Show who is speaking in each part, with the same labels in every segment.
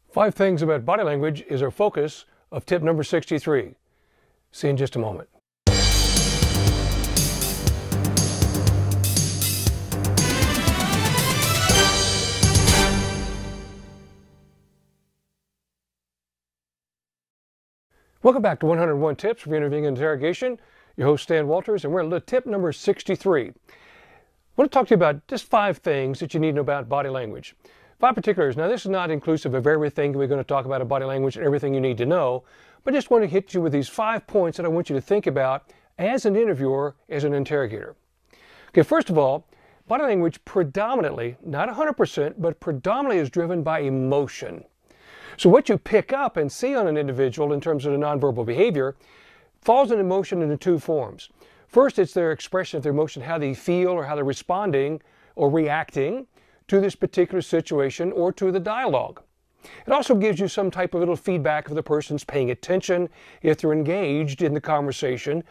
Speaker 1: 5 things about body language is our focus of tip number 63. See you in just a moment. Welcome back to 101 Tips for Interviewing and Interrogation. Your host, Stan Walters, and we're at tip number 63. I want to talk to you about just 5 things that you need to know about body language. 5 particulars. Now, this is not inclusive of everything we're going to talk about in body language and everything you need to know, but just want to hit you with these 5 points that I want you to think about as an interviewer, as an interrogator. Okay, first of all, body language predominantly, not 100%, but predominantly is driven by emotion. So what you pick up and see on an individual in terms of the nonverbal behavior falls in emotion into 2 forms. First, it's their expression of their emotion, how they feel or how they're responding or reacting to this particular situation or to the dialogue. It also gives you some type of little feedback if the person's paying attention, if they're engaged in the conversation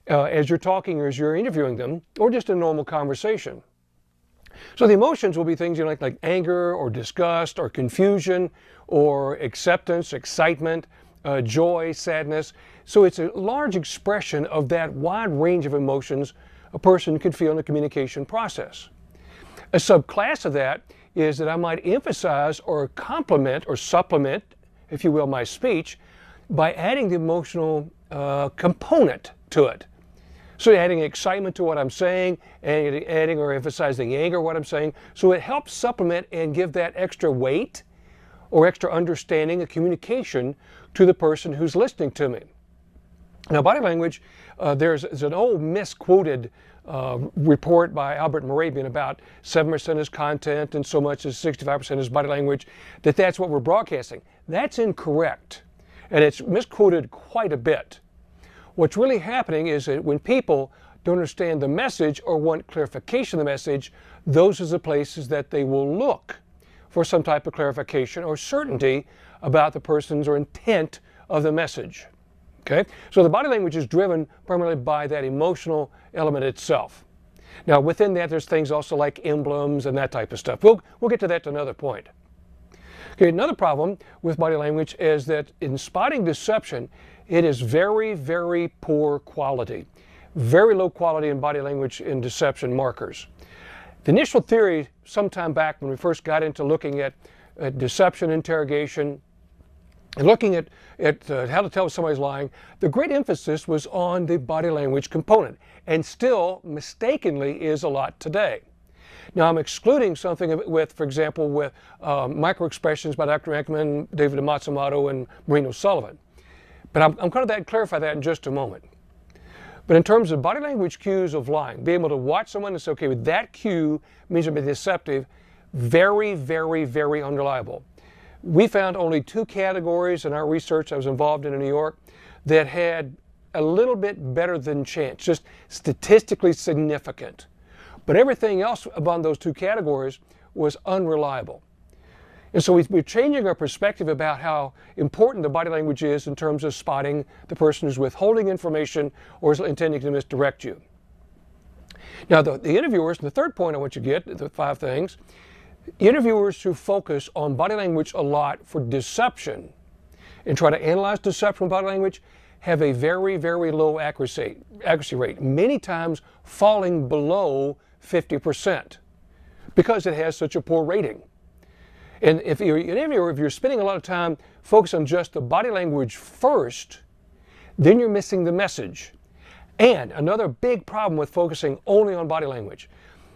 Speaker 1: as you're talking or as you're interviewing them, or just a normal conversation. So the emotions will be things like anger or disgust or confusion or acceptance, excitement, joy, sadness. So it's a large expression of that wide range of emotions a person can feel in the communication process. A subclass of that is that I might emphasize or complement or supplement, if you will, my speech by adding the emotional component to it. So adding excitement to what I'm saying, adding or emphasizing anger what I'm saying. So it helps supplement and give that extra weight or extra understanding of communication to the person who's listening to me. Now, body language, there's an old misquoted report by Albert Morabian about 7% is content and so much as 65% is body language, that's what we're broadcasting. That's incorrect, and it's misquoted quite a bit. What's really happening is that when people don't understand the message or want clarification of the message, those are the places that they will look for some type of clarification or certainty about the person's or intent of the message. Okay? So the body language is driven primarily by that emotional element itself. Now, within that, there's things also like emblems and that type of stuff. We'll get to that to another point. Okay, another problem with body language is that in spotting deception, it is very, very poor quality. Very low quality in body language in deception markers. The initial theory, sometime back when we first got into looking at deception, interrogation, and looking at how to tell if somebody's lying, the great emphasis was on the body language component, and still mistakenly is a lot today. Now, I'm excluding something with, for example, with microexpressions by Dr. Ekman, David Matsumoto, and Maureen O'Sullivan. But I'm going to clarify that in just a moment. But in terms of body language cues of lying, being able to watch someone and say, okay, with that cue means they're being deceptive, very, very, very unreliable. We found only 2 categories in our research I was involved in New York that had a little bit better than chance, just statistically significant. But everything else among those 2 categories was unreliable. And so we're changing our perspective about how important the body language is in terms of spotting the person who's withholding information or is intending to misdirect you. Now, the interviewers, and the third point I want you to get, the 5 things, interviewers who focus on body language a lot for deception and try to analyze deception body language have a very, very low accuracy rate, many times falling below 50% because it has such a poor rating. And if you're an interviewer, if you're spending a lot of time focused on just the body language first, then you're missing the message. And another big problem with focusing only on body language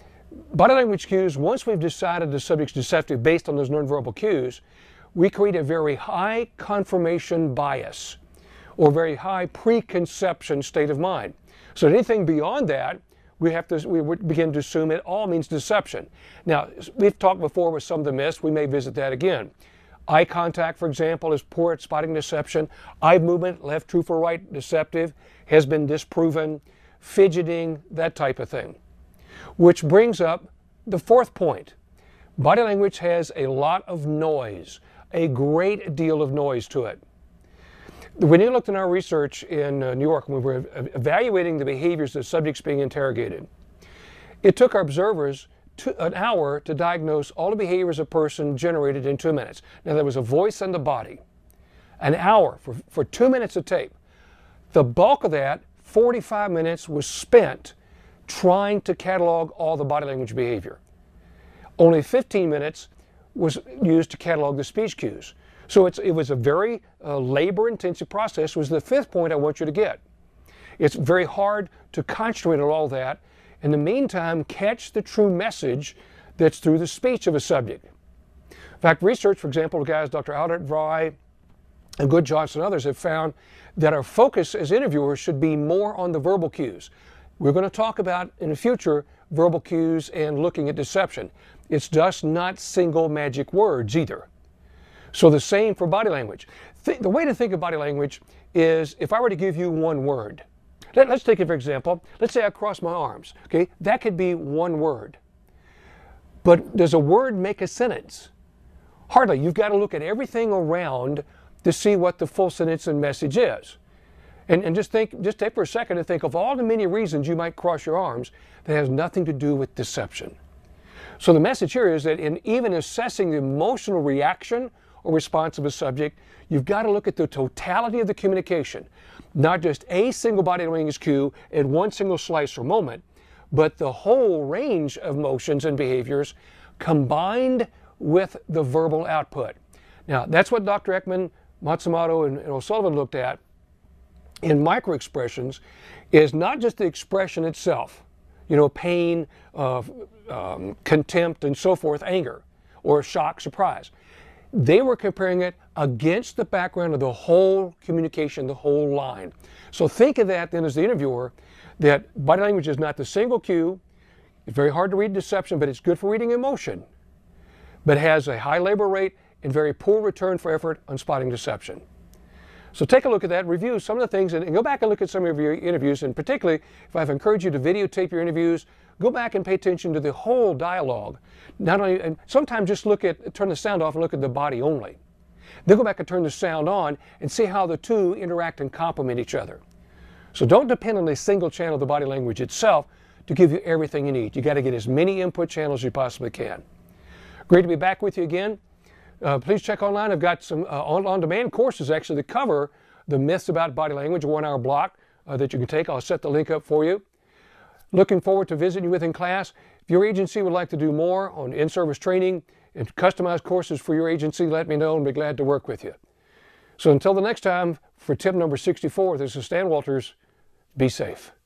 Speaker 1: cues, once we've decided the subject's deceptive based on those nonverbal cues, we create a very high confirmation bias or very high preconception state of mind. So anything beyond that, we begin to assume it all means deception. Now, we've talked before with some of the myths. We may visit that again. Eye contact, for example, is poor at spotting deception. Eye movement, left, true for right, deceptive, has been disproven. Fidgeting, that type of thing. Which brings up the 4th point. Body language has a lot of noise, a great deal of noise to it. When you looked in our research in New York, when we were evaluating the behaviors of subjects being interrogated, it took our observers an hour to diagnose all the behaviors a person generated in 2 minutes. Now, there was a voice and the body. An hour for 2 minutes of tape. The bulk of that, 45 minutes, was spent trying to catalog all the body language behavior. Only 15 minutes was used to catalog the speech cues. So it was a very labor-intensive process, was the fifth point I want you to get. It's very hard to concentrate on all that. In the meantime, catch the true message that's through the speech of a subject. In fact, research, for example, guys, Dr. Aldert, Vry, and Good Johnson and others have found that our focus as interviewers should be more on the verbal cues. We're going to talk about in the future verbal cues and looking at deception. It's just not single magic words either. So the same for body language. The way to think of body language is if I were to give you one word. Let's take it for example. Let's say I cross my arms. Okay, that could be one word. But does a word make a sentence? Hardly. You've got to look at everything around to see what the full sentence and message is. And just take for a second and think of all the many reasons you might cross your arms that has nothing to do with deception. So the message here is that in even assessing the emotional reaction or response of a subject, you've got to look at the totality of the communication. Not just a single body language cue in one single slice or moment, but the whole range of motions and behaviors combined with the verbal output. Now, that's what Dr. Ekman, Matsumoto, and O'Sullivan looked at in microexpressions, is not just the expression itself, you know, pain, contempt, and so forth, anger, or shock, surprise. They were comparing it against the background of the whole communication, the whole line. So think of that then as the interviewer, that body language is not the single cue. It's very hard to read deception, but it's good for reading emotion, but has a high labor rate and very poor return for effort on spotting deception. So take a look at that, review some of the things, and go back and look at some of your interviews, and particularly if I've encouraged you to videotape your interviews, go back and pay attention to the whole dialogue. Not only, and sometimes just turn the sound off and look at the body only. Then go back and turn the sound on and see how the two interact and complement each other. So don't depend on a single channel of the body language itself to give you everything you need. You got to get as many input channels as you possibly can. Great to be back with you again. Please check online. I've got some on-demand courses actually that cover the myths about body language, a 1-hour block that you can take. I'll set the link up for you. Looking forward to visiting you with in class. If your agency would like to do more on in-service training and customized courses for your agency, let me know and be glad to work with you. So until the next time, for tip number 64, this is Stan Walters. Be safe.